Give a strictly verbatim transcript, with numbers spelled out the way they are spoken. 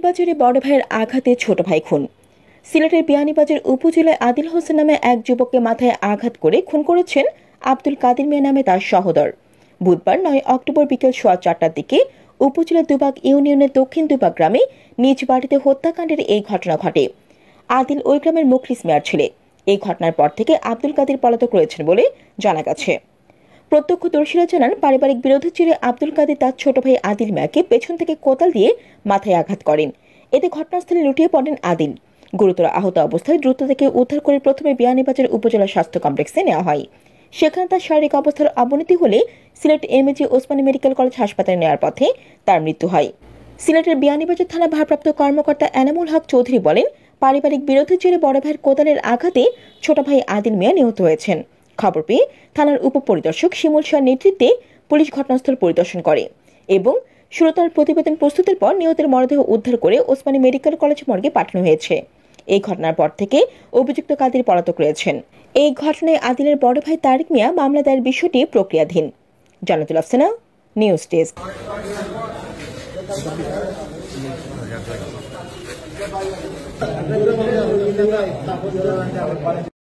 বিয়ানীবাজারে বড় ভাইয়ের আঘাতে ছোট ভাই খুন। সিলেটের বিয়ানীবাজার উপজেলায় আদিল হোসেন নামে এক যুবককে মাথায় আঘাত করে খুন করেছেন আব্দুল কাদির মিয়া নামে তার সহোদর। বুধবার নয় অক্টোবর বিকেল সোয়া চারটার দিকে উপজেলার দুবাগ ইউনিয়নের দক্ষিণ দুবাগ গ্রামে নিজ বাড়িতে হত্যাকাণ্ডের এই ঘটনা ঘটে। আদিল ওই গ্রামের মুখলিস মিয়ার ছেলে। এই ঘটনার পর থেকে আব্দুল কাদির পলাতক রয়েছেন বলে জানা গেছে। প্রত্যক্ষদর্শীরা জানান, পারিবারিক বিরোধের জেরে আব্দুল কাদির তার ছোট ভাই আদিল মিয়াকে পেছন থেকে কোদাল দিয়ে মাথায় আঘাত করেন। এতে ঘটনাস্থলে লুটিয়ে পড়েন আদিল। গুরুতর আহত অবস্থায় দ্রুত থেকে উদ্ধার করে প্রথমে বিয়ানীবাজার উপজেলা স্বাস্থ্য কমপ্লেক্সে নেওয়া হয়। সেখানে তার শারীরিক অবস্থার অবনতি হলে Sylhet M A G Osmani medical college হাসপাতালে নেওয়ার পথে তার মৃত্যু হয়। সিলেটের বিয়ানীবাজার থানা ভারপ্রাপ্ত কর্মকর্তা এনামুল হক চৌধুরী বলেন, পারিবারিক বিরোধের জেরে বড় ভাইয়ের কোদালের আঘাতে ছোট ভাই আদিল মিয়া নিহত হয়েছেন। খবর পেয়ে থানার উপপরিদর্শক শিমুল শাহর নেতৃত্বে পুলিশ ঘটনাস্থল পরিদর্শন করে এবং সুরতার প্রতিবেদন প্রস্তুতের পর নিহতের মরদেহ উদ্ধার করে ওসমানী মেডিকেল কলেজ মর্গে পাঠানো হয়েছে। এই ঘটনার পর থেকে অভিযুক্ত কাদির পলাতক রয়েছেন। এই ঘটনায় আদিলের বড় ভাই তারিক মিয়া মামলা দায়ের বিষয়টি প্রক্রিয়াধীন। Jannatul Afsana, news desk.